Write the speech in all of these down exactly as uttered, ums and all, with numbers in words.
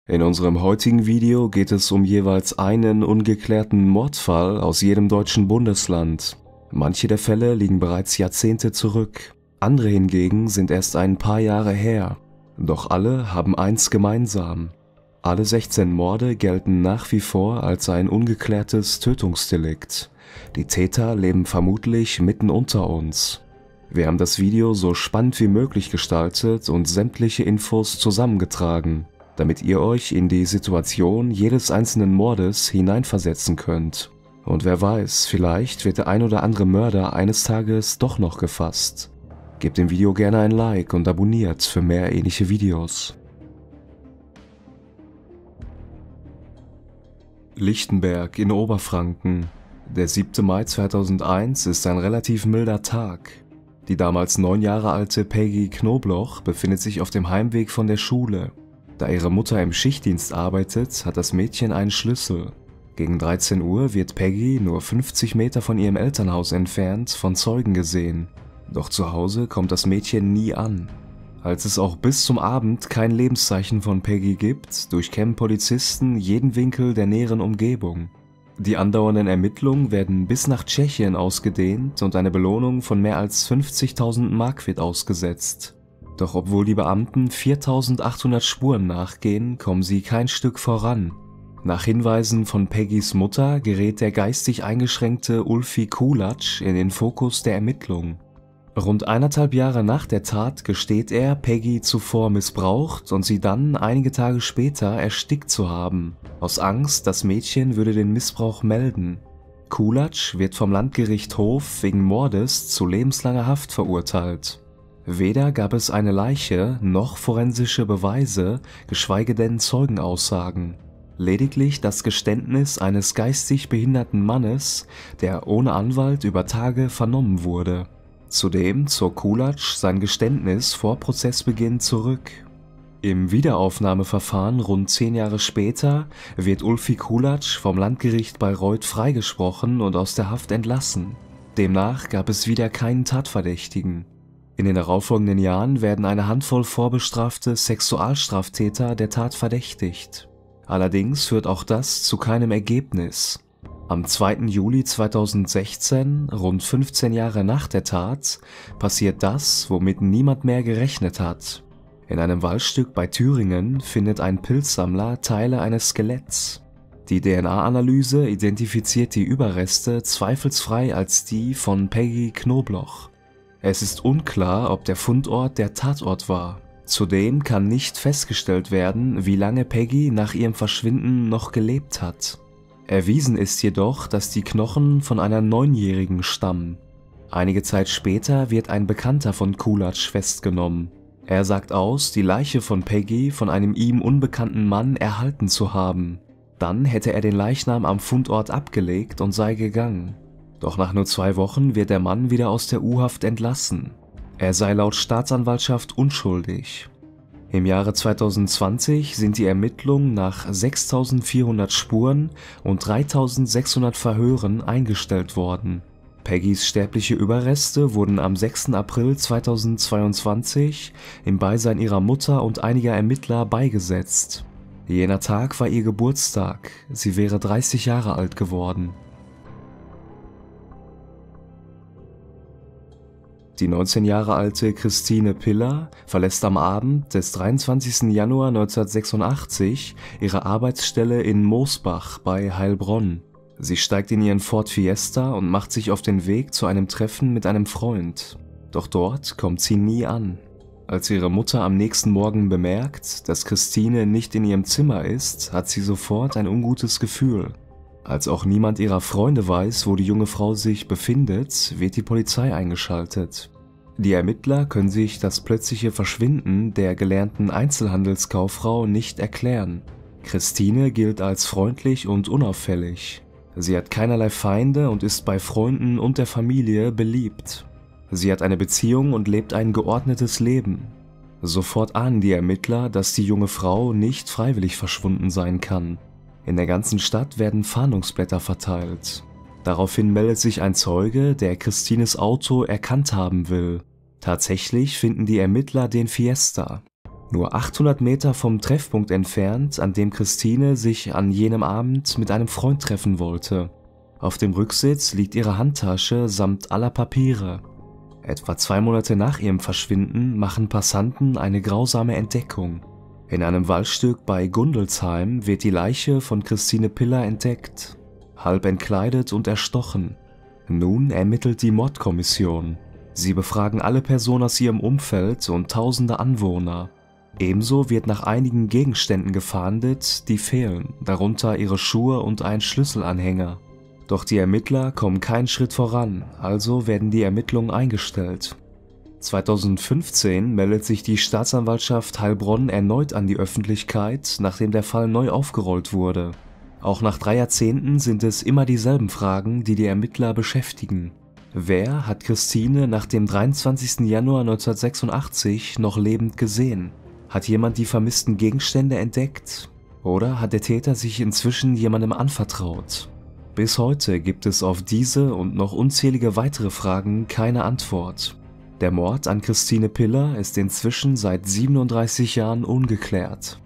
In unserem heutigen Video geht es um jeweils einen ungeklärten Mordfall aus jedem deutschen Bundesland. Manche der Fälle liegen bereits Jahrzehnte zurück, andere hingegen sind erst ein paar Jahre her. Doch alle haben eins gemeinsam: Alle sechzehn Morde gelten nach wie vor als ein ungeklärtes Tötungsdelikt. Die Täter leben vermutlich mitten unter uns. Wir haben das Video so spannend wie möglich gestaltet und sämtliche Infos zusammengetragen, damit ihr euch in die Situation jedes einzelnen Mordes hineinversetzen könnt. Und wer weiß, vielleicht wird der ein oder andere Mörder eines Tages doch noch gefasst. Gebt dem Video gerne ein Like und abonniert für mehr ähnliche Videos. Lichtenberg in Oberfranken. Der siebte Mai zweitausendeins ist ein relativ milder Tag. Die damals neun Jahre alte Peggy Knobloch befindet sich auf dem Heimweg von der Schule. Da ihre Mutter im Schichtdienst arbeitet, hat das Mädchen einen Schlüssel. Gegen dreizehn Uhr wird Peggy nur fünfzig Meter von ihrem Elternhaus entfernt von Zeugen gesehen. Doch zu Hause kommt das Mädchen nie an. Als es auch bis zum Abend kein Lebenszeichen von Peggy gibt, durchkämmen Polizisten jeden Winkel der näheren Umgebung. Die andauernden Ermittlungen werden bis nach Tschechien ausgedehnt und eine Belohnung von mehr als fünfzigtausend Mark wird ausgesetzt. Doch obwohl die Beamten viertausendachthundert Spuren nachgehen, kommen sie kein Stück voran. Nach Hinweisen von Peggys Mutter gerät der geistig eingeschränkte Ulfi Kulatsch in den Fokus der Ermittlungen. Rund eineinhalb Jahre nach der Tat gesteht er, Peggy zuvor missbraucht und sie dann einige Tage später erstickt zu haben. Aus Angst, das Mädchen würde den Missbrauch melden. Kulatsch wird vom Landgericht Hof wegen Mordes zu lebenslanger Haft verurteilt. Weder gab es eine Leiche noch forensische Beweise, geschweige denn Zeugenaussagen. Lediglich das Geständnis eines geistig behinderten Mannes, der ohne Anwalt über Tage vernommen wurde. Zudem zog Kulatsch sein Geständnis vor Prozessbeginn zurück. Im Wiederaufnahmeverfahren rund zehn Jahre später wird Ulfi Kulatsch vom Landgericht Bayreuth freigesprochen und aus der Haft entlassen. Demnach gab es wieder keinen Tatverdächtigen. In den darauffolgenden Jahren werden eine Handvoll vorbestrafte Sexualstraftäter der Tat verdächtigt. Allerdings führt auch das zu keinem Ergebnis. Am zweiten Juli zweitausendsechzehn, rund fünfzehn Jahre nach der Tat, passiert das, womit niemand mehr gerechnet hat. In einem Waldstück bei Thüringen findet ein Pilzsammler Teile eines Skeletts. Die D N A-Analyse identifiziert die Überreste zweifelsfrei als die von Peggy Knobloch. Es ist unklar, ob der Fundort der Tatort war. Zudem kann nicht festgestellt werden, wie lange Peggy nach ihrem Verschwinden noch gelebt hat. Erwiesen ist jedoch, dass die Knochen von einer Neunjährigen stammen. Einige Zeit später wird ein Bekannter von Kulatsch festgenommen. Er sagt aus, die Leiche von Peggy von einem ihm unbekannten Mann erhalten zu haben. Dann hätte er den Leichnam am Fundort abgelegt und sei gegangen. Doch nach nur zwei Wochen wird der Mann wieder aus der U-Haft entlassen. Er sei laut Staatsanwaltschaft unschuldig. Im Jahre zweitausendzwanzig sind die Ermittlungen nach sechstausendvierhundert Spuren und dreitausendsechshundert Verhören eingestellt worden. Peggys sterbliche Überreste wurden am sechsten April zweitausendzweiundzwanzig im Beisein ihrer Mutter und einiger Ermittler beigesetzt. Jener Tag war ihr Geburtstag, sie wäre dreißig Jahre alt geworden. Die neunzehn Jahre alte Christine Piller verlässt am Abend des dreiundzwanzigsten Januar neunzehnhundertsechsundachtzig ihre Arbeitsstelle in Moosbach bei Heilbronn. Sie steigt in ihren Ford Fiesta und macht sich auf den Weg zu einem Treffen mit einem Freund. Doch dort kommt sie nie an. Als ihre Mutter am nächsten Morgen bemerkt, dass Christine nicht in ihrem Zimmer ist, hat sie sofort ein ungutes Gefühl. Als auch niemand ihrer Freunde weiß, wo die junge Frau sich befindet, wird die Polizei eingeschaltet. Die Ermittler können sich das plötzliche Verschwinden der gelernten Einzelhandelskauffrau nicht erklären. Christine gilt als freundlich und unauffällig. Sie hat keinerlei Feinde und ist bei Freunden und der Familie beliebt. Sie hat eine Beziehung und lebt ein geordnetes Leben. Sofort ahnen die Ermittler, dass die junge Frau nicht freiwillig verschwunden sein kann. In der ganzen Stadt werden Fahndungsblätter verteilt. Daraufhin meldet sich ein Zeuge, der Christines Auto erkannt haben will. Tatsächlich finden die Ermittler den Fiesta. Nur achthundert Meter vom Treffpunkt entfernt, an dem Christine sich an jenem Abend mit einem Freund treffen wollte. Auf dem Rücksitz liegt ihre Handtasche samt aller Papiere. Etwa zwei Monate nach ihrem Verschwinden machen Passanten eine grausame Entdeckung. In einem Waldstück bei Gundelsheim wird die Leiche von Christine Piller entdeckt, halb entkleidet und erstochen. Nun ermittelt die Mordkommission. Sie befragen alle Personen aus ihrem Umfeld und tausende Anwohner. Ebenso wird nach einigen Gegenständen gefahndet, die fehlen, darunter ihre Schuhe und ein Schlüsselanhänger. Doch die Ermittler kommen keinen Schritt voran, also werden die Ermittlungen eingestellt. zweitausendfünfzehn meldet sich die Staatsanwaltschaft Heilbronn erneut an die Öffentlichkeit, nachdem der Fall neu aufgerollt wurde. Auch nach drei Jahrzehnten sind es immer dieselben Fragen, die die Ermittler beschäftigen. Wer hat Christine nach dem dreiundzwanzigsten Januar neunzehnhundertsechsundachtzig noch lebend gesehen? Hat jemand die vermissten Gegenstände entdeckt? Oder hat der Täter sich inzwischen jemandem anvertraut? Bis heute gibt es auf diese und noch unzählige weitere Fragen keine Antwort. Der Mord an Christine Piller ist inzwischen seit siebenunddreißig Jahren ungeklärt.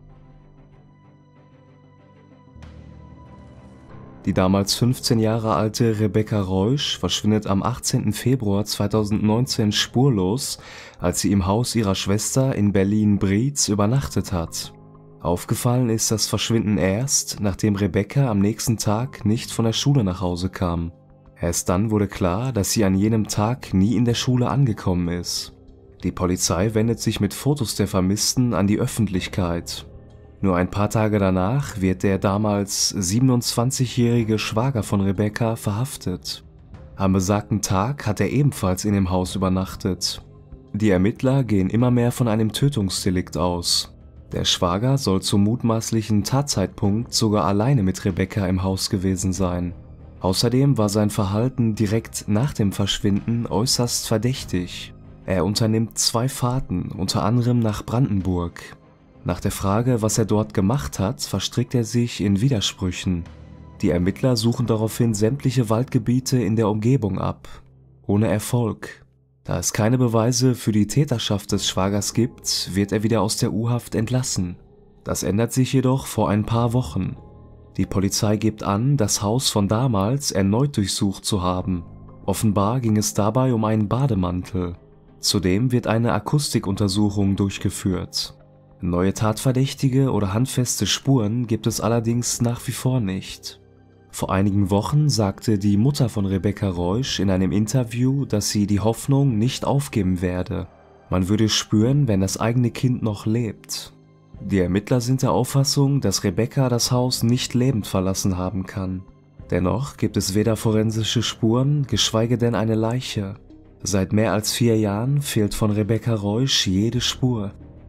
Die damals fünfzehn Jahre alte Rebecca Reusch verschwindet am achtzehnten Februar zweitausendneunzehn spurlos, als sie im Haus ihrer Schwester in Berlin-Brietz übernachtet hat. Aufgefallen ist das Verschwinden erst, nachdem Rebecca am nächsten Tag nicht von der Schule nach Hause kam. Erst dann wurde klar, dass sie an jenem Tag nie in der Schule angekommen ist. Die Polizei wendet sich mit Fotos der Vermissten an die Öffentlichkeit. Nur ein paar Tage danach wird der damals siebenundzwanzigjährige Schwager von Rebecca verhaftet. Am besagten Tag hat er ebenfalls in dem Haus übernachtet. Die Ermittler gehen immer mehr von einem Tötungsdelikt aus. Der Schwager soll zum mutmaßlichen Tatzeitpunkt sogar alleine mit Rebecca im Haus gewesen sein. Außerdem war sein Verhalten direkt nach dem Verschwinden äußerst verdächtig. Er unternimmt zwei Fahrten, unter anderem nach Brandenburg. Nach der Frage, was er dort gemacht hat, verstrickt er sich in Widersprüchen. Die Ermittler suchen daraufhin sämtliche Waldgebiete in der Umgebung ab. Ohne Erfolg. Da es keine Beweise für die Täterschaft des Schwagers gibt, wird er wieder aus der U-Haft entlassen. Das ändert sich jedoch vor ein paar Wochen. Die Polizei gibt an, das Haus von damals erneut durchsucht zu haben. Offenbar ging es dabei um einen Bademantel. Zudem wird eine Akustikuntersuchung durchgeführt. Neue Tatverdächtige oder handfeste Spuren gibt es allerdings nach wie vor nicht. Vor einigen Wochen sagte die Mutter von Rebecca Reusch in einem Interview, dass sie die Hoffnung nicht aufgeben werde. Man würde spüren, wenn das eigene Kind noch lebt. Die Ermittler sind der Auffassung, dass Rebecca das Haus nicht lebend verlassen haben kann. Dennoch gibt es weder forensische Spuren, geschweige denn eine Leiche. Seit mehr als vier Jahren fehlt von Rebecca Reusch jede Spur.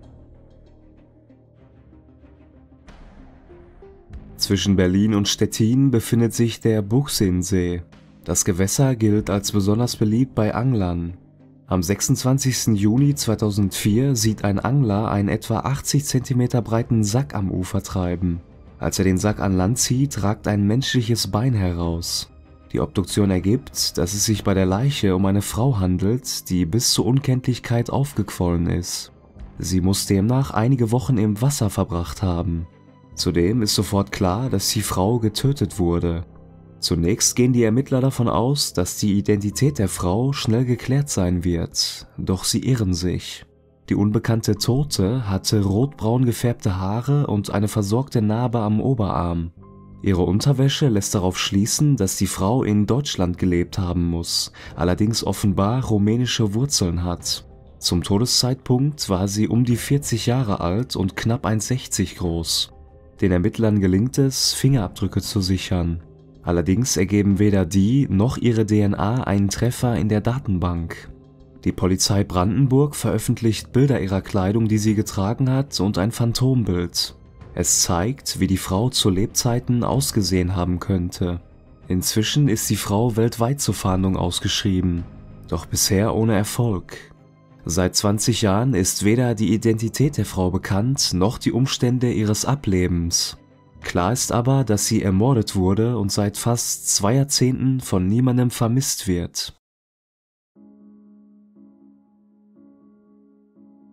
Zwischen Berlin und Stettin befindet sich der Buchsinsee. Das Gewässer gilt als besonders beliebt bei Anglern. Am sechsundzwanzigsten Juni zweitausendvier sieht ein Angler einen etwa achtzig Zentimeter breiten Sack am Ufer treiben. Als er den Sack an Land zieht, ragt ein menschliches Bein heraus. Die Obduktion ergibt, dass es sich bei der Leiche um eine Frau handelt, die bis zur Unkenntlichkeit aufgequollen ist. Sie muss demnach einige Wochen im Wasser verbracht haben. Zudem ist sofort klar, dass die Frau getötet wurde. Zunächst gehen die Ermittler davon aus, dass die Identität der Frau schnell geklärt sein wird, doch sie irren sich. Die unbekannte Tote hatte rotbraun gefärbte Haare und eine versorgte Narbe am Oberarm. Ihre Unterwäsche lässt darauf schließen, dass die Frau in Deutschland gelebt haben muss, allerdings offenbar rumänische Wurzeln hat. Zum Todeszeitpunkt war sie um die vierzig Jahre alt und knapp eins Komma sechzig groß. Den Ermittlern gelingt es, Fingerabdrücke zu sichern. Allerdings ergeben weder die noch ihre D N A einen Treffer in der Datenbank. Die Polizei Brandenburg veröffentlicht Bilder ihrer Kleidung, die sie getragen hat, und ein Phantombild. Es zeigt, wie die Frau zu Lebzeiten ausgesehen haben könnte. Inzwischen ist die Frau weltweit zur Fahndung ausgeschrieben, doch bisher ohne Erfolg. Seit zwanzig Jahren ist weder die Identität der Frau bekannt, noch die Umstände ihres Ablebens. Klar ist aber, dass sie ermordet wurde und seit fast zwei Jahrzehnten von niemandem vermisst wird.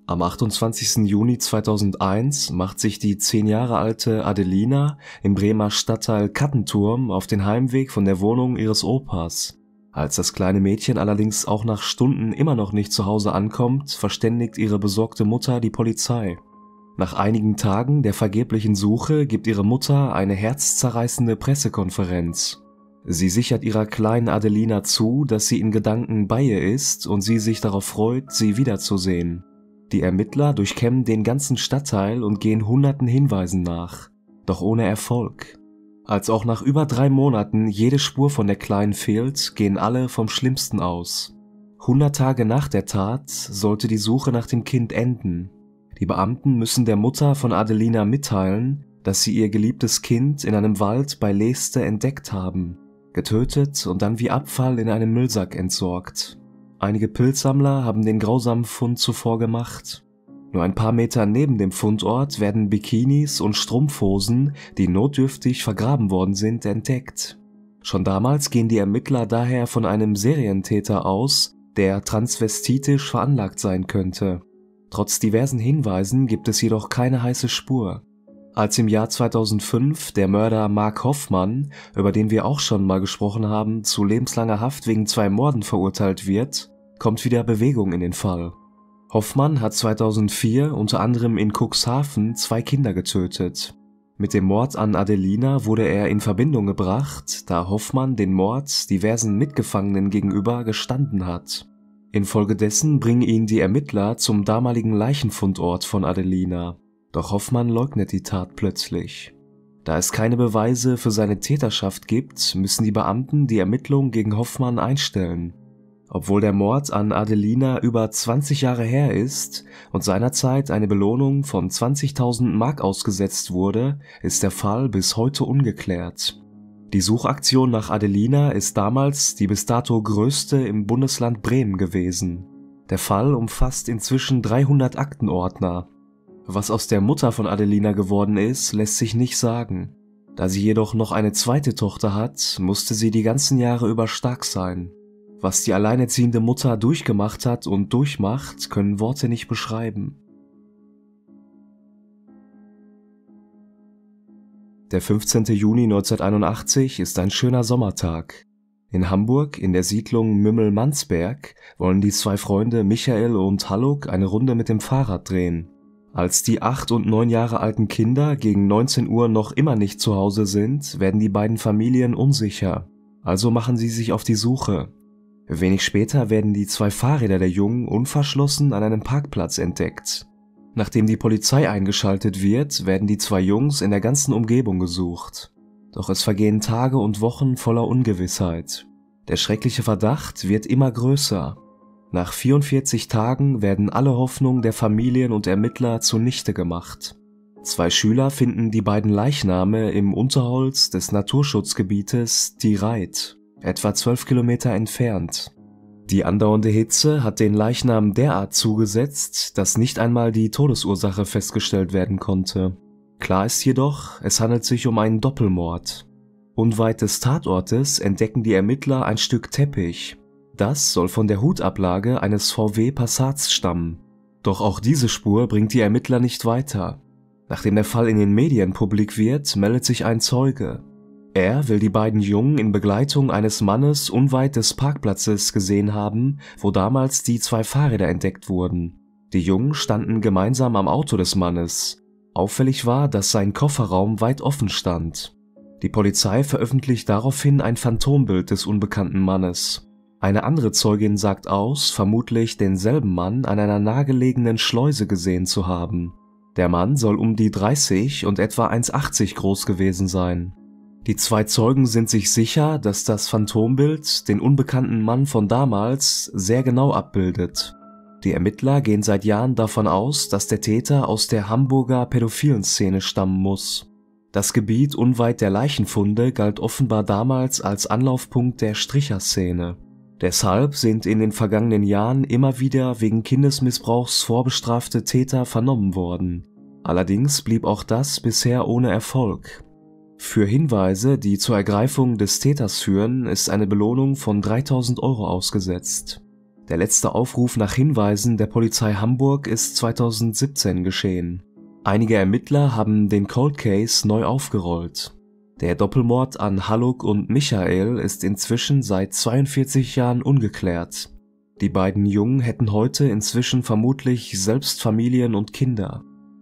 Am achtundzwanzigsten Juni zweitausendeins macht sich die zehn Jahre alte Adelina im Bremer Stadtteil Kattenturm auf den Heimweg von der Wohnung ihres Opas. Als das kleine Mädchen allerdings auch nach Stunden immer noch nicht zu Hause ankommt, verständigt ihre besorgte Mutter die Polizei. Nach einigen Tagen der vergeblichen Suche gibt ihre Mutter eine herzzerreißende Pressekonferenz. Sie sichert ihrer kleinen Adelina zu, dass sie in Gedanken bei ihr ist und sie sich darauf freut, sie wiederzusehen. Die Ermittler durchkämmen den ganzen Stadtteil und gehen hunderten Hinweisen nach, doch ohne Erfolg. Als auch nach über drei Monaten jede Spur von der Kleinen fehlt, gehen alle vom Schlimmsten aus. Hundert Tage nach der Tat sollte die Suche nach dem Kind enden. Die Beamten müssen der Mutter von Adelina mitteilen, dass sie ihr geliebtes Kind in einem Wald bei Leeste entdeckt haben, getötet und dann wie Abfall in einem Müllsack entsorgt. Einige Pilzsammler haben den grausamen Fund zuvor gemacht. Nur ein paar Meter neben dem Fundort werden Bikinis und Strumpfhosen, die notdürftig vergraben worden sind, entdeckt. Schon damals gehen die Ermittler daher von einem Serientäter aus, der transvestitisch veranlagt sein könnte. Trotz diversen Hinweisen gibt es jedoch keine heiße Spur. Als im Jahr zweitausendfünf der Mörder Mark Hoffmann, über den wir auch schon mal gesprochen haben, zu lebenslanger Haft wegen zwei Morden verurteilt wird, kommt wieder Bewegung in den Fall. Hoffmann hat zweitausendvier unter anderem in Cuxhaven zwei Kinder getötet. Mit dem Mord an Adelina wurde er in Verbindung gebracht, da Hoffmann den Mord diversen Mitgefangenen gegenüber gestanden hat. Infolgedessen bringen ihn die Ermittler zum damaligen Leichenfundort von Adelina. Doch Hoffmann leugnet die Tat plötzlich. Da es keine Beweise für seine Täterschaft gibt, müssen die Beamten die Ermittlungen gegen Hoffmann einstellen. Obwohl der Mord an Adelina über zwanzig Jahre her ist und seinerzeit eine Belohnung von zwanzigtausend Mark ausgesetzt wurde, ist der Fall bis heute ungeklärt. Die Suchaktion nach Adelina ist damals die bis dato größte im Bundesland Bremen gewesen. Der Fall umfasst inzwischen dreihundert Aktenordner. Was aus der Mutter von Adelina geworden ist, lässt sich nicht sagen. Da sie jedoch noch eine zweite Tochter hat, musste sie die ganzen Jahre über stark sein. Was die alleinerziehende Mutter durchgemacht hat und durchmacht, können Worte nicht beschreiben. Der fünfzehnte Juni neunzehnhunderteinundachtzig ist ein schöner Sommertag. In Hamburg, in der Siedlung Mümmel-Mansberg, wollen die zwei Freunde Michael und Haluk eine Runde mit dem Fahrrad drehen. Als die acht und neun Jahre alten Kinder gegen neunzehn Uhr noch immer nicht zu Hause sind, werden die beiden Familien unsicher. Also machen sie sich auf die Suche. Wenig später werden die zwei Fahrräder der Jungen unverschlossen an einem Parkplatz entdeckt. Nachdem die Polizei eingeschaltet wird, werden die zwei Jungs in der ganzen Umgebung gesucht. Doch es vergehen Tage und Wochen voller Ungewissheit. Der schreckliche Verdacht wird immer größer. Nach vierundvierzig Tagen werden alle Hoffnungen der Familien und Ermittler zunichte gemacht. Zwei Schüler finden die beiden Leichname im Unterholz des Naturschutzgebietes Die Reit, etwa zwölf Kilometer entfernt. Die andauernde Hitze hat den Leichnam derart zugesetzt, dass nicht einmal die Todesursache festgestellt werden konnte. Klar ist jedoch, es handelt sich um einen Doppelmord. Unweit des Tatortes entdecken die Ermittler ein Stück Teppich. Das soll von der Hutablage eines V W Passats stammen. Doch auch diese Spur bringt die Ermittler nicht weiter. Nachdem der Fall in den Medien publik wird, meldet sich ein Zeuge. Er will die beiden Jungen in Begleitung eines Mannes unweit des Parkplatzes gesehen haben, wo damals die zwei Fahrräder entdeckt wurden. Die Jungen standen gemeinsam am Auto des Mannes. Auffällig war, dass sein Kofferraum weit offen stand. Die Polizei veröffentlicht daraufhin ein Phantombild des unbekannten Mannes. Eine andere Zeugin sagt aus, vermutlich denselben Mann an einer nahegelegenen Schleuse gesehen zu haben. Der Mann soll um die dreißig und etwa eins Komma achtzig groß gewesen sein. Die zwei Zeugen sind sich sicher, dass das Phantombild den unbekannten Mann von damals sehr genau abbildet. Die Ermittler gehen seit Jahren davon aus, dass der Täter aus der Hamburger pädophilen Szene stammen muss. Das Gebiet unweit der Leichenfunde galt offenbar damals als Anlaufpunkt der Stricherszene. Deshalb sind in den vergangenen Jahren immer wieder wegen Kindesmissbrauchs vorbestrafte Täter vernommen worden. Allerdings blieb auch das bisher ohne Erfolg. Für Hinweise, die zur Ergreifung des Täters führen, ist eine Belohnung von dreitausend Euro ausgesetzt. Der letzte Aufruf nach Hinweisen der Polizei Hamburg ist zweitausendsiebzehn geschehen. Einige Ermittler haben den Cold Case neu aufgerollt. Der Doppelmord an Haluk und Michael ist inzwischen seit zweiundvierzig Jahren ungeklärt. Die beiden Jungen hätten heute inzwischen vermutlich selbst Familien und Kinder.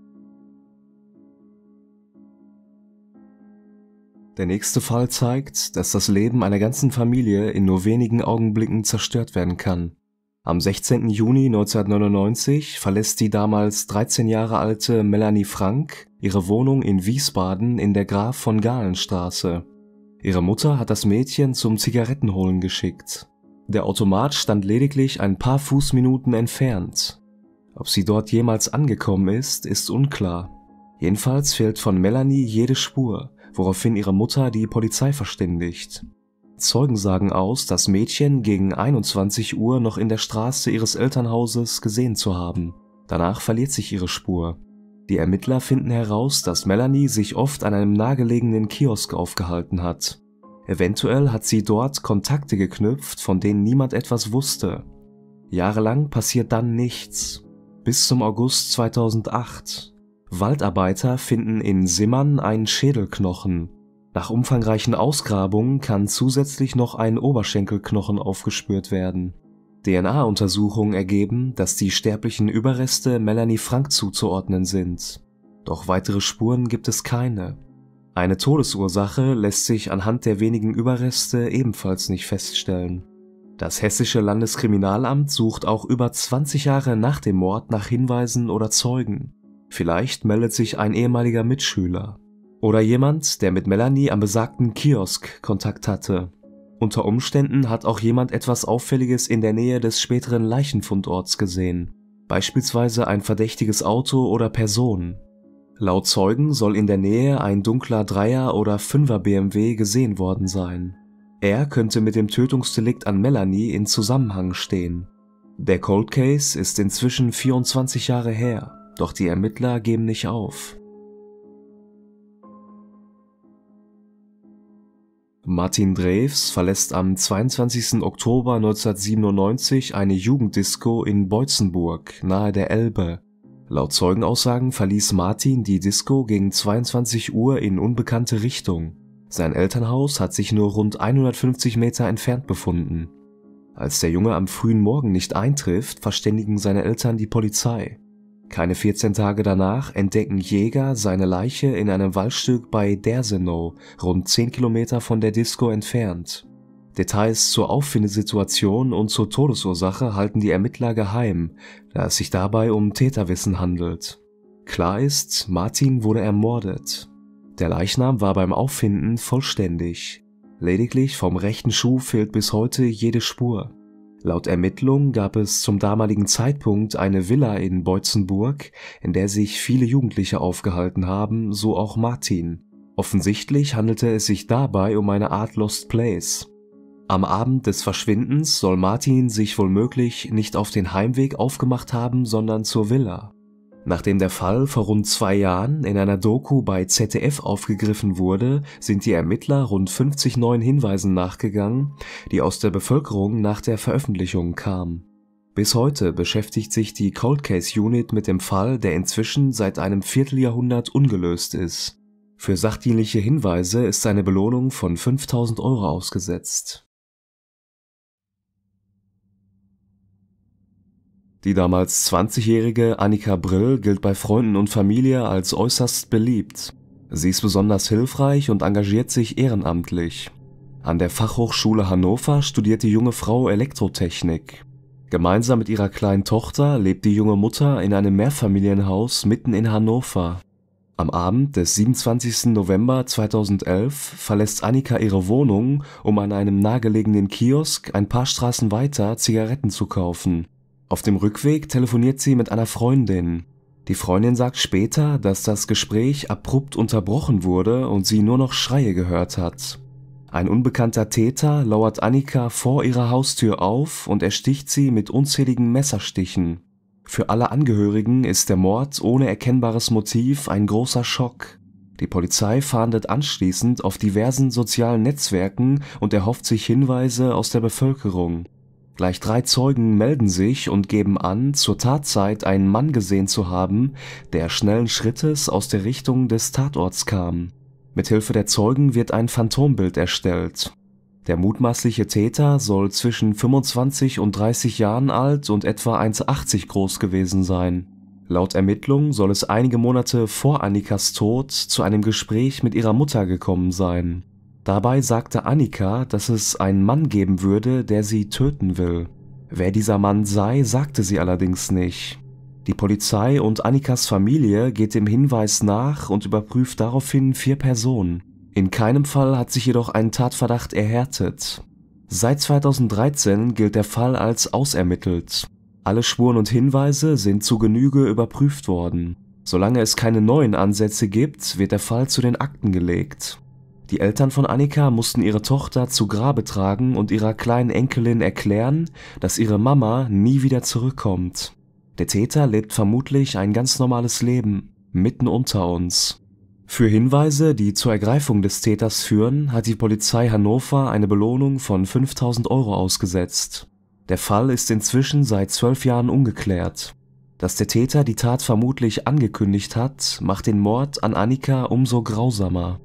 Der nächste Fall zeigt, dass das Leben einer ganzen Familie in nur wenigen Augenblicken zerstört werden kann. Am sechzehnten Juni neunzehnhundertneunundneunzig verlässt die damals dreizehn Jahre alte Melanie Frank ihre Wohnung in Wiesbaden in der Graf von Galen Straße. Ihre Mutter hat das Mädchen zum Zigarettenholen geschickt. Der Automat stand lediglich ein paar Fußminuten entfernt. Ob sie dort jemals angekommen ist, ist unklar. Jedenfalls fehlt von Melanie jede Spur, woraufhin ihre Mutter die Polizei verständigt. Zeugen sagen aus, das Mädchen gegen einundzwanzig Uhr noch in der Straße ihres Elternhauses gesehen zu haben. Danach verliert sich ihre Spur. Die Ermittler finden heraus, dass Melanie sich oft an einem nahegelegenen Kiosk aufgehalten hat. Eventuell hat sie dort Kontakte geknüpft, von denen niemand etwas wusste. Jahrelang passiert dann nichts. Bis zum August zweitausendacht. Waldarbeiter finden in Simmern einen Schädelknochen. Nach umfangreichen Ausgrabungen kann zusätzlich noch ein Oberschenkelknochen aufgespürt werden. D N A-Untersuchungen ergeben, dass die sterblichen Überreste Melanie Frank zuzuordnen sind. Doch weitere Spuren gibt es keine. Eine Todesursache lässt sich anhand der wenigen Überreste ebenfalls nicht feststellen. Das Hessische Landeskriminalamt sucht auch über zwanzig Jahre nach dem Mord nach Hinweisen oder Zeugen. Vielleicht meldet sich ein ehemaliger Mitschüler. Oder jemand, der mit Melanie am besagten Kiosk Kontakt hatte. Unter Umständen hat auch jemand etwas Auffälliges in der Nähe des späteren Leichenfundorts gesehen. Beispielsweise ein verdächtiges Auto oder Person. Laut Zeugen soll in der Nähe ein dunkler Dreier- oder Fünfer B M W gesehen worden sein. Er könnte mit dem Tötungsdelikt an Melanie in Zusammenhang stehen. Der Cold Case ist inzwischen vierundzwanzig Jahre her, doch die Ermittler geben nicht auf. Martin Drews verlässt am zweiundzwanzigsten Oktober neunzehnhundertsiebenundneunzig eine Jugenddisco in Boitzenburg nahe der Elbe. Laut Zeugenaussagen verließ Martin die Disco gegen zweiundzwanzig Uhr in unbekannte Richtung. Sein Elternhaus hat sich nur rund hundertfünfzig Meter entfernt befunden. Als der Junge am frühen Morgen nicht eintrifft, verständigen seine Eltern die Polizei. Keine vierzehn Tage danach entdecken Jäger seine Leiche in einem Waldstück bei Dersenow, rund zehn Kilometer von der Disco entfernt. Details zur Auffindesituation und zur Todesursache halten die Ermittler geheim, da es sich dabei um Täterwissen handelt. Klar ist, Martin wurde ermordet. Der Leichnam war beim Auffinden vollständig. Lediglich vom rechten Schuh fehlt bis heute jede Spur. Laut Ermittlungen gab es zum damaligen Zeitpunkt eine Villa in Boitzenburg, in der sich viele Jugendliche aufgehalten haben, so auch Martin. Offensichtlich handelte es sich dabei um eine Art Lost Place. Am Abend des Verschwindens soll Martin sich womöglich nicht auf den Heimweg aufgemacht haben, sondern zur Villa. Nachdem der Fall vor rund zwei Jahren in einer Doku bei Z D F aufgegriffen wurde, sind die Ermittler rund fünfzig neuen Hinweisen nachgegangen, die aus der Bevölkerung nach der Veröffentlichung kamen. Bis heute beschäftigt sich die Cold Case Unit mit dem Fall, der inzwischen seit einem Vierteljahrhundert ungelöst ist. Für sachdienliche Hinweise ist eine Belohnung von fünftausend Euro ausgesetzt. Die damals zwanzigjährige Annika Brill gilt bei Freunden und Familie als äußerst beliebt. Sie ist besonders hilfreich und engagiert sich ehrenamtlich. An der Fachhochschule Hannover studiert die junge Frau Elektrotechnik. Gemeinsam mit ihrer kleinen Tochter lebt die junge Mutter in einem Mehrfamilienhaus mitten in Hannover. Am Abend des siebenundzwanzigsten November zweitausendelf verlässt Annika ihre Wohnung, um an einem nahegelegenen Kiosk ein paar Straßen weiter Zigaretten zu kaufen. Auf dem Rückweg telefoniert sie mit einer Freundin. Die Freundin sagt später, dass das Gespräch abrupt unterbrochen wurde und sie nur noch Schreie gehört hat. Ein unbekannter Täter lauert Annika vor ihrer Haustür auf und ersticht sie mit unzähligen Messerstichen. Für alle Angehörigen ist der Mord ohne erkennbares Motiv ein großer Schock. Die Polizei fahndet anschließend auf diversen sozialen Netzwerken und erhofft sich Hinweise aus der Bevölkerung. Gleich drei Zeugen melden sich und geben an, zur Tatzeit einen Mann gesehen zu haben, der schnellen Schrittes aus der Richtung des Tatorts kam. Mithilfe der Zeugen wird ein Phantombild erstellt. Der mutmaßliche Täter soll zwischen fünfundzwanzig und dreißig Jahren alt und etwa eins Komma achtzig groß gewesen sein. Laut Ermittlungen soll es einige Monate vor Annikas Tod zu einem Gespräch mit ihrer Mutter gekommen sein. Dabei sagte Annika, dass es einen Mann geben würde, der sie töten will. Wer dieser Mann sei, sagte sie allerdings nicht. Die Polizei und Annikas Familie geht dem Hinweis nach und überprüft daraufhin vier Personen. In keinem Fall hat sich jedoch ein Tatverdacht erhärtet. Seit zweitausenddreizehn gilt der Fall als ausermittelt. Alle Spuren und Hinweise sind zu Genüge überprüft worden. Solange es keine neuen Ansätze gibt, wird der Fall zu den Akten gelegt. Die Eltern von Annika mussten ihre Tochter zu Grabe tragen und ihrer kleinen Enkelin erklären, dass ihre Mama nie wieder zurückkommt. Der Täter lebt vermutlich ein ganz normales Leben, mitten unter uns. Für Hinweise, die zur Ergreifung des Täters führen, hat die Polizei Hannover eine Belohnung von fünftausend Euro ausgesetzt. Der Fall ist inzwischen seit zwölf Jahren ungeklärt. Dass der Täter die Tat vermutlich angekündigt hat, macht den Mord an Annika umso grausamer.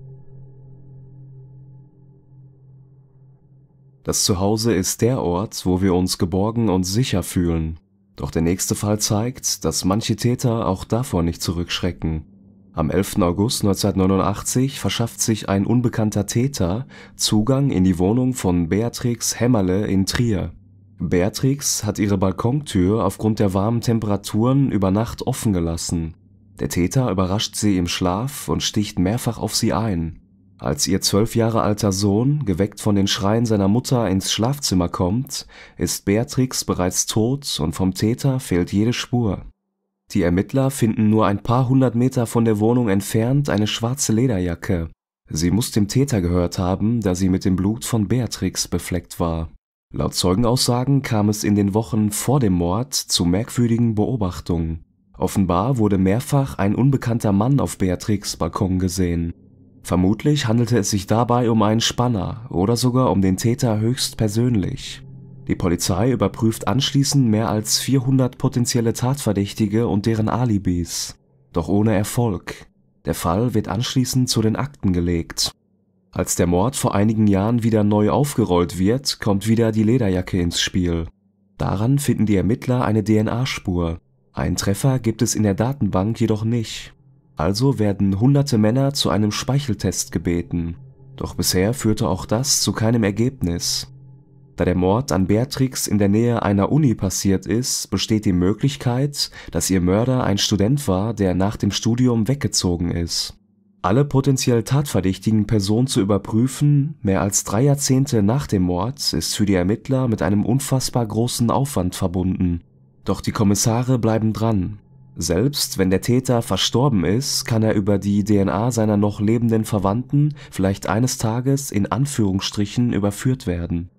Das Zuhause ist der Ort, wo wir uns geborgen und sicher fühlen. Doch der nächste Fall zeigt, dass manche Täter auch davor nicht zurückschrecken. Am elften August neunzehnhundertneunundachtzig verschafft sich ein unbekannter Täter Zugang in die Wohnung von Beatrix Hämmerle in Trier. Beatrix hat ihre Balkontür aufgrund der warmen Temperaturen über Nacht offen gelassen. Der Täter überrascht sie im Schlaf und sticht mehrfach auf sie ein. Als ihr zwölf Jahre alter Sohn, geweckt von den Schreien seiner Mutter, ins Schlafzimmer kommt, ist Beatrix bereits tot und vom Täter fehlt jede Spur. Die Ermittler finden nur ein paar hundert Meter von der Wohnung entfernt eine schwarze Lederjacke. Sie muss dem Täter gehört haben, da sie mit dem Blut von Beatrix befleckt war. Laut Zeugenaussagen kam es in den Wochen vor dem Mord zu merkwürdigen Beobachtungen. Offenbar wurde mehrfach ein unbekannter Mann auf Beatrix' Balkon gesehen. Vermutlich handelte es sich dabei um einen Spanner oder sogar um den Täter höchstpersönlich. Die Polizei überprüft anschließend mehr als vierhundert potenzielle Tatverdächtige und deren Alibis. Doch ohne Erfolg. Der Fall wird anschließend zu den Akten gelegt. Als der Mord vor einigen Jahren wieder neu aufgerollt wird, kommt wieder die Lederjacke ins Spiel. Daran finden die Ermittler eine D N A-Spur. Einen Treffer gibt es in der Datenbank jedoch nicht. Also werden hunderte Männer zu einem Speicheltest gebeten. Doch bisher führte auch das zu keinem Ergebnis. Da der Mord an Beatrix in der Nähe einer Uni passiert ist, besteht die Möglichkeit, dass ihr Mörder ein Student war, der nach dem Studium weggezogen ist. Alle potenziell tatverdächtigen Personen zu überprüfen, mehr als drei Jahrzehnte nach dem Mord, ist für die Ermittler mit einem unfassbar großen Aufwand verbunden. Doch die Kommissare bleiben dran. Selbst wenn der Täter verstorben ist, kann er über die D N A seiner noch lebenden Verwandten vielleicht eines Tages in Anführungsstrichen überführt werden.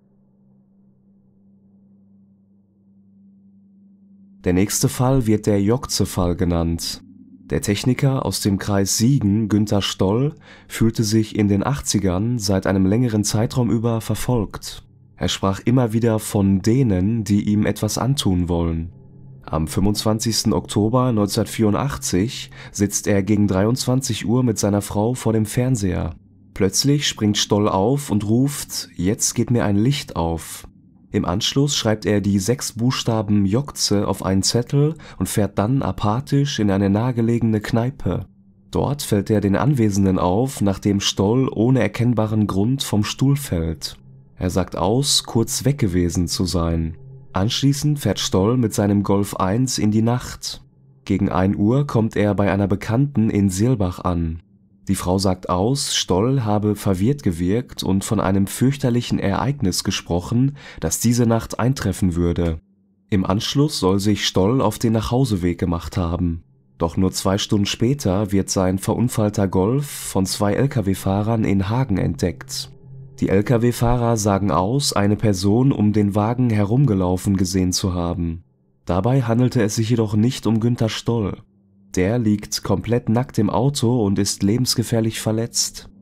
Der nächste Fall wird der Jokze-Fall genannt. Der Techniker aus dem Kreis Siegen, Günter Stoll, fühlte sich in den achtzigern seit einem längeren Zeitraum über verfolgt. Er sprach immer wieder von denen, die ihm etwas antun wollen. Am fünfundzwanzigsten Oktober neunzehnhundertvierundachtzig sitzt er gegen dreiundzwanzig Uhr mit seiner Frau vor dem Fernseher. Plötzlich springt Stoll auf und ruft: „Jetzt geht mir ein Licht auf." Im Anschluss schreibt er die sechs Buchstaben Jokze auf einen Zettel und fährt dann apathisch in eine nahegelegene Kneipe. Dort fällt er den Anwesenden auf, nachdem Stoll ohne erkennbaren Grund vom Stuhl fällt. Er sagt aus, kurz weg gewesen zu sein. Anschließend fährt Stoll mit seinem Golf eins in die Nacht. Gegen ein Uhr kommt er bei einer Bekannten in Seelbach an. Die Frau sagt aus, Stoll habe verwirrt gewirkt und von einem fürchterlichen Ereignis gesprochen, das diese Nacht eintreffen würde. Im Anschluss soll sich Stoll auf den Nachhauseweg gemacht haben. Doch nur zwei Stunden später wird sein verunfallter Golf von zwei L K W-Fahrern in Hagen entdeckt. Die L K W-Fahrer sagen aus, eine Person um den Wagen herumgelaufen gesehen zu haben. Dabei handelte es sich jedoch nicht um Günter Stoll. Der liegt komplett nackt im Auto und ist lebensgefährlich verletzt.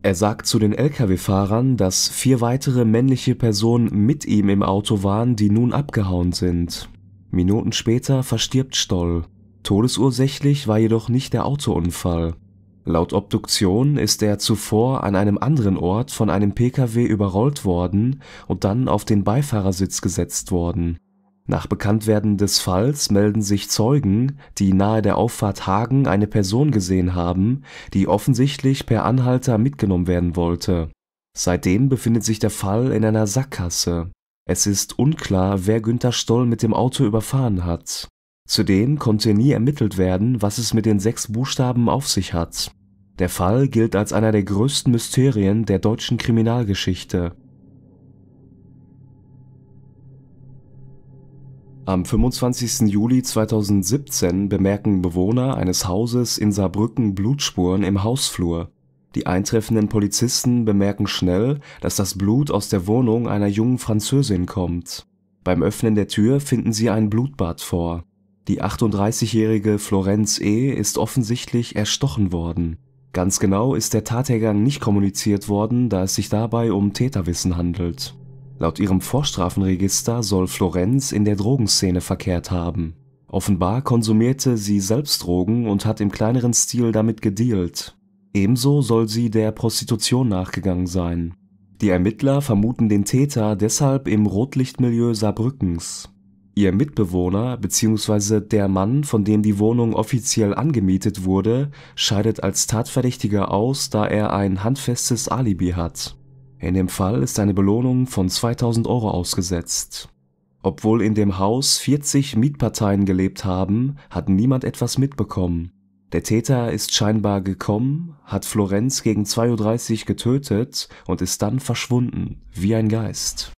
Er sagt zu den L K W-Fahrern, dass vier weitere männliche Personen mit ihm im Auto waren, die nun abgehauen sind. Minuten später verstirbt Stoll. Todesursächlich war jedoch nicht der Autounfall. Laut Obduktion ist er zuvor an einem anderen Ort von einem P K W überrollt worden und dann auf den Beifahrersitz gesetzt worden. Nach Bekanntwerden des Falls melden sich Zeugen, die nahe der Auffahrt Hagen eine Person gesehen haben, die offensichtlich per Anhalter mitgenommen werden wollte. Seitdem befindet sich der Fall in einer Sackgasse. Es ist unklar, wer Günter Stoll mit dem Auto überfahren hat. Zudem konnte nie ermittelt werden, was es mit den sechs Buchstaben auf sich hat. Der Fall gilt als einer der größten Mysterien der deutschen Kriminalgeschichte. Am fünfundzwanzigsten Juli zweitausendsiebzehn bemerken Bewohner eines Hauses in Saarbrücken Blutspuren im Hausflur. Die eintreffenden Polizisten bemerken schnell, dass das Blut aus der Wohnung einer jungen Französin kommt. Beim Öffnen der Tür finden sie ein Blutbad vor. Die achtunddreißigjährige Florenz E. ist offensichtlich erstochen worden. Ganz genau ist der Tathergang nicht kommuniziert worden, da es sich dabei um Täterwissen handelt. Laut ihrem Vorstrafenregister soll Florenz in der Drogenszene verkehrt haben. Offenbar konsumierte sie selbst Drogen und hat im kleineren Stil damit gedealt. Ebenso soll sie der Prostitution nachgegangen sein. Die Ermittler vermuten den Täter deshalb im Rotlichtmilieu Saarbrückens. Ihr Mitbewohner bzw. der Mann, von dem die Wohnung offiziell angemietet wurde, scheidet als Tatverdächtiger aus, da er ein handfestes Alibi hat. In dem Fall ist eine Belohnung von zweitausend Euro ausgesetzt. Obwohl in dem Haus vierzig Mietparteien gelebt haben, hat niemand etwas mitbekommen. Der Täter ist scheinbar gekommen, hat Florenz gegen zwei Uhr dreißig getötet und ist dann verschwunden, wie ein Geist.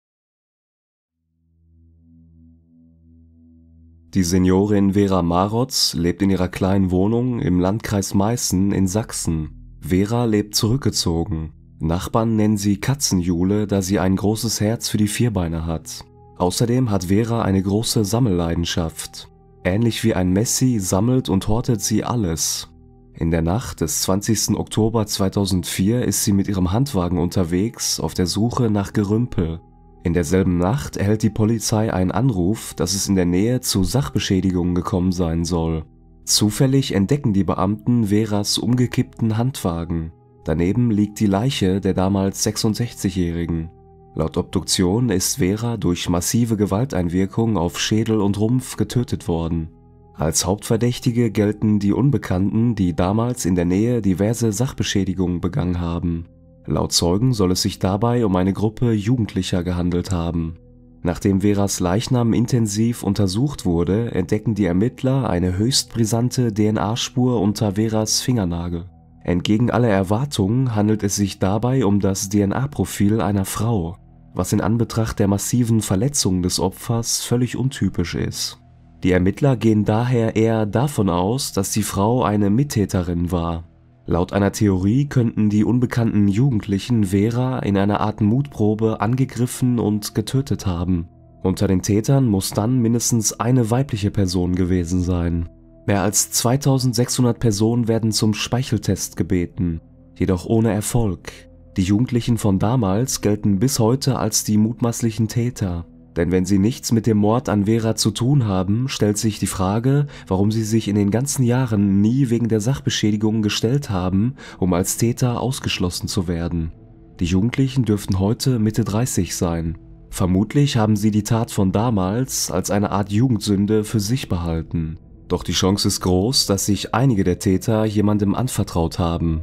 Die Seniorin Vera Marotz lebt in ihrer kleinen Wohnung im Landkreis Meißen in Sachsen. Vera lebt zurückgezogen. Nachbarn nennen sie Katzenjule, da sie ein großes Herz für die Vierbeiner hat. Außerdem hat Vera eine große Sammelleidenschaft. Ähnlich wie ein Messi sammelt und hortet sie alles. In der Nacht des zwanzigsten Oktober zweitausendvier ist sie mit ihrem Handwagen unterwegs auf der Suche nach Gerümpel. In derselben Nacht erhält die Polizei einen Anruf, dass es in der Nähe zu Sachbeschädigungen gekommen sein soll. Zufällig entdecken die Beamten Veras umgekippten Handwagen. Daneben liegt die Leiche der damals sechsundsechzigjährigen. Laut Obduktion ist Vera durch massive Gewalteinwirkung auf Schädel und Rumpf getötet worden. Als Hauptverdächtige gelten die Unbekannten, die damals in der Nähe diverse Sachbeschädigungen begangen haben. Laut Zeugen soll es sich dabei um eine Gruppe Jugendlicher gehandelt haben. Nachdem Veras Leichnam intensiv untersucht wurde, entdecken die Ermittler eine höchst brisante D N A-Spur unter Veras Fingernagel. Entgegen aller Erwartungen handelt es sich dabei um das D N A-Profil einer Frau, was in Anbetracht der massiven Verletzungen des Opfers völlig untypisch ist. Die Ermittler gehen daher eher davon aus, dass die Frau eine Mittäterin war. Laut einer Theorie könnten die unbekannten Jugendlichen Vera in einer Art Mutprobe angegriffen und getötet haben. Unter den Tätern muss dann mindestens eine weibliche Person gewesen sein. Mehr als zweitausendsechshundert Personen werden zum Speicheltest gebeten, jedoch ohne Erfolg. Die Jugendlichen von damals gelten bis heute als die mutmaßlichen Täter. Denn wenn sie nichts mit dem Mord an Vera zu tun haben, stellt sich die Frage, warum sie sich in den ganzen Jahren nie wegen der Sachbeschädigung gestellt haben, um als Täter ausgeschlossen zu werden. Die Jugendlichen dürften heute Mitte dreißig sein. Vermutlich haben sie die Tat von damals als eine Art Jugendsünde für sich behalten. Doch die Chance ist groß, dass sich einige der Täter jemandem anvertraut haben.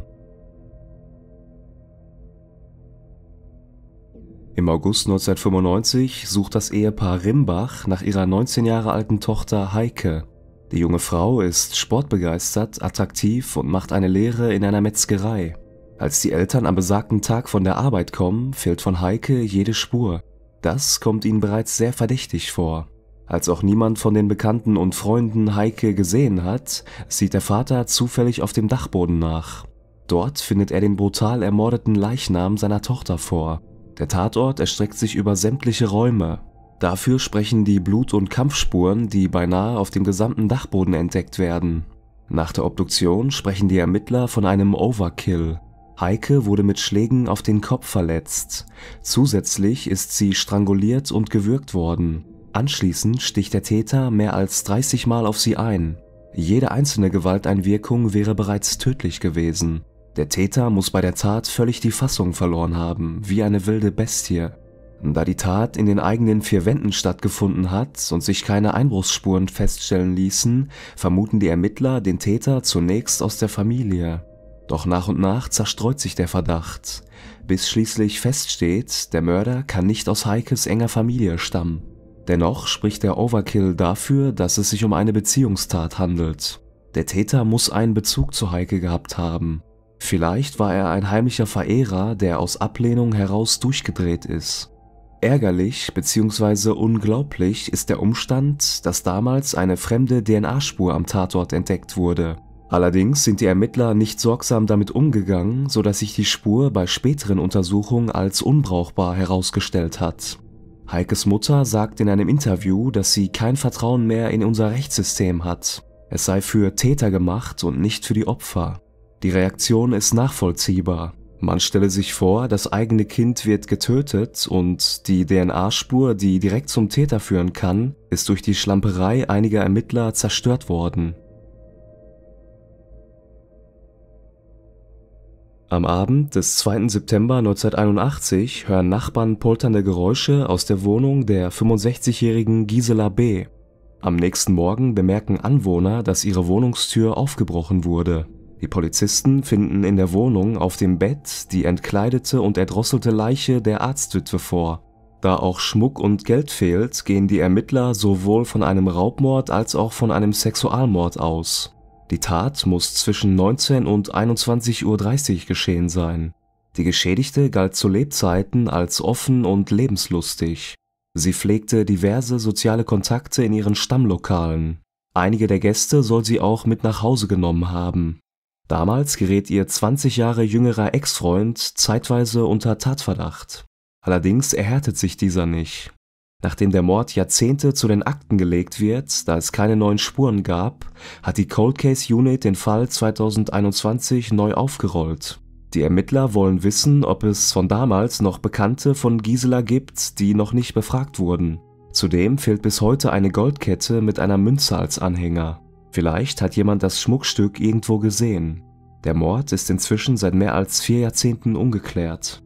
Im August neunzehnhundertfünfundneunzig sucht das Ehepaar Rimbach nach ihrer neunzehn Jahre alten Tochter Heike. Die junge Frau ist sportbegeistert, attraktiv und macht eine Lehre in einer Metzgerei. Als die Eltern am besagten Tag von der Arbeit kommen, fehlt von Heike jede Spur. Das kommt ihnen bereits sehr verdächtig vor. Als auch niemand von den Bekannten und Freunden Heike gesehen hat, sieht der Vater zufällig auf dem Dachboden nach. Dort findet er den brutal ermordeten Leichnam seiner Tochter vor. Der Tatort erstreckt sich über sämtliche Räume. Dafür sprechen die Blut- und Kampfspuren, die beinahe auf dem gesamten Dachboden entdeckt werden. Nach der Obduktion sprechen die Ermittler von einem Overkill. Heike wurde mit Schlägen auf den Kopf verletzt. Zusätzlich ist sie stranguliert und gewürgt worden. Anschließend sticht der Täter mehr als dreißig Mal auf sie ein. Jede einzelne Gewalteinwirkung wäre bereits tödlich gewesen. Der Täter muss bei der Tat völlig die Fassung verloren haben, wie eine wilde Bestie. Da die Tat in den eigenen vier Wänden stattgefunden hat und sich keine Einbruchsspuren feststellen ließen, vermuten die Ermittler den Täter zunächst aus der Familie. Doch nach und nach zerstreut sich der Verdacht, bis schließlich feststeht, der Mörder kann nicht aus Heikes enger Familie stammen. Dennoch spricht der Overkill dafür, dass es sich um eine Beziehungstat handelt. Der Täter muss einen Bezug zu Heike gehabt haben. Vielleicht war er ein heimlicher Verehrer, der aus Ablehnung heraus durchgedreht ist. Ärgerlich bzw. unglaublich ist der Umstand, dass damals eine fremde D N A-Spur am Tatort entdeckt wurde. Allerdings sind die Ermittler nicht sorgsam damit umgegangen, sodass sich die Spur bei späteren Untersuchungen als unbrauchbar herausgestellt hat. Heikes Mutter sagt in einem Interview, dass sie kein Vertrauen mehr in unser Rechtssystem hat. Es sei für Täter gemacht und nicht für die Opfer. Die Reaktion ist nachvollziehbar. Man stelle sich vor, das eigene Kind wird getötet und die D N A-Spur, die direkt zum Täter führen kann, ist durch die Schlamperei einiger Ermittler zerstört worden. Am Abend des zweiten September neunzehnhunderteinundachtzig hören Nachbarn polternde Geräusche aus der Wohnung der fünfundsechzigjährigen Gisela B. Am nächsten Morgen bemerken Anwohner, dass ihre Wohnungstür aufgebrochen wurde. Die Polizisten finden in der Wohnung auf dem Bett die entkleidete und erdrosselte Leiche der Arztwitwe vor. Da auch Schmuck und Geld fehlt, gehen die Ermittler sowohl von einem Raubmord als auch von einem Sexualmord aus. Die Tat muss zwischen neunzehn und einundzwanzig Uhr dreißig geschehen sein. Die Geschädigte galt zu Lebzeiten als offen und lebenslustig. Sie pflegte diverse soziale Kontakte in ihren Stammlokalen. Einige der Gäste soll sie auch mit nach Hause genommen haben. Damals gerät ihr zwanzig Jahre jüngerer Ex-Freund zeitweise unter Tatverdacht. Allerdings erhärtet sich dieser nicht. Nachdem der Mord Jahrzehnte zu den Akten gelegt wird, da es keine neuen Spuren gab, hat die Cold Case Unit den Fall zweitausendeinundzwanzig neu aufgerollt. Die Ermittler wollen wissen, ob es von damals noch Bekannte von Gisela gibt, die noch nicht befragt wurden. Zudem fehlt bis heute eine Goldkette mit einer Münze als Anhänger. Vielleicht hat jemand das Schmuckstück irgendwo gesehen. Der Mord ist inzwischen seit mehr als vier Jahrzehnten ungeklärt.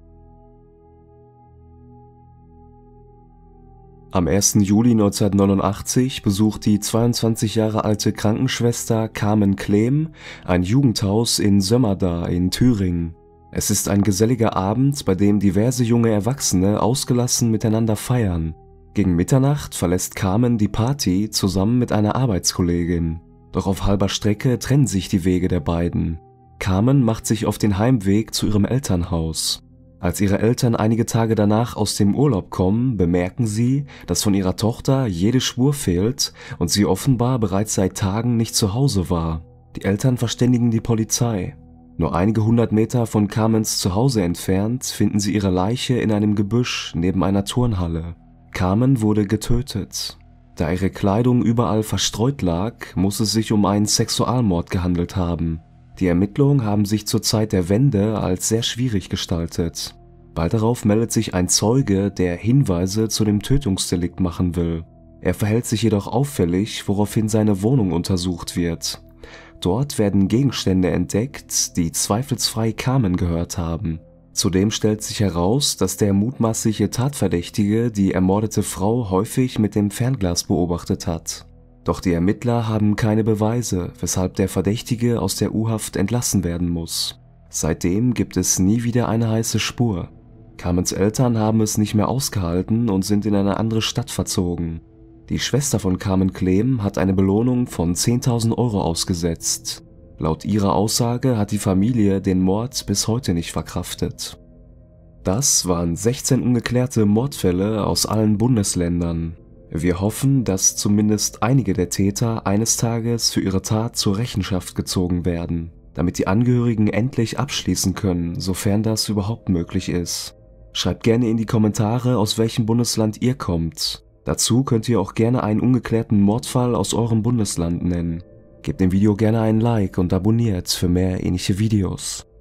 Am ersten Juli neunzehnhundertneunundachtzig besucht die zweiundzwanzig Jahre alte Krankenschwester Carmen Klehm ein Jugendhaus in Sömmerda in Thüringen. Es ist ein geselliger Abend, bei dem diverse junge Erwachsene ausgelassen miteinander feiern. Gegen Mitternacht verlässt Carmen die Party zusammen mit einer Arbeitskollegin. Doch auf halber Strecke trennen sich die Wege der beiden. Carmen macht sich auf den Heimweg zu ihrem Elternhaus. Als ihre Eltern einige Tage danach aus dem Urlaub kommen, bemerken sie, dass von ihrer Tochter jede Spur fehlt und sie offenbar bereits seit Tagen nicht zu Hause war. Die Eltern verständigen die Polizei. Nur einige hundert Meter von Carmens Zuhause entfernt finden sie ihre Leiche in einem Gebüsch neben einer Turnhalle. Carmen wurde getötet. Da ihre Kleidung überall verstreut lag, muss es sich um einen Sexualmord gehandelt haben. Die Ermittlungen haben sich zur Zeit der Wende als sehr schwierig gestaltet. Bald darauf meldet sich ein Zeuge, der Hinweise zu dem Tötungsdelikt machen will. Er verhält sich jedoch auffällig, woraufhin seine Wohnung untersucht wird. Dort werden Gegenstände entdeckt, die zweifelsfrei Carmen gehört haben. Zudem stellt sich heraus, dass der mutmaßliche Tatverdächtige die ermordete Frau häufig mit dem Fernglas beobachtet hat. Doch die Ermittler haben keine Beweise, weshalb der Verdächtige aus der U-Haft entlassen werden muss. Seitdem gibt es nie wieder eine heiße Spur. Carmens Eltern haben es nicht mehr ausgehalten und sind in eine andere Stadt verzogen. Die Schwester von Carmen Klehm hat eine Belohnung von zehntausend Euro ausgesetzt. Laut ihrer Aussage hat die Familie den Mord bis heute nicht verkraftet. Das waren sechzehn ungeklärte Mordfälle aus allen Bundesländern. Wir hoffen, dass zumindest einige der Täter eines Tages für ihre Tat zur Rechenschaft gezogen werden, damit die Angehörigen endlich abschließen können, sofern das überhaupt möglich ist. Schreibt gerne in die Kommentare, aus welchem Bundesland ihr kommt. Dazu könnt ihr auch gerne einen ungeklärten Mordfall aus eurem Bundesland nennen. Gebt dem Video gerne einen Like und abonniert für mehr ähnliche Videos.